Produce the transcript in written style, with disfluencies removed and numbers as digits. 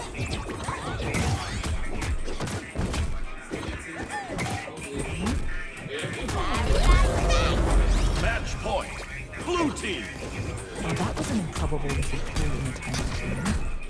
Match point. Blue team. Now that was an improbable little pull in the time machine.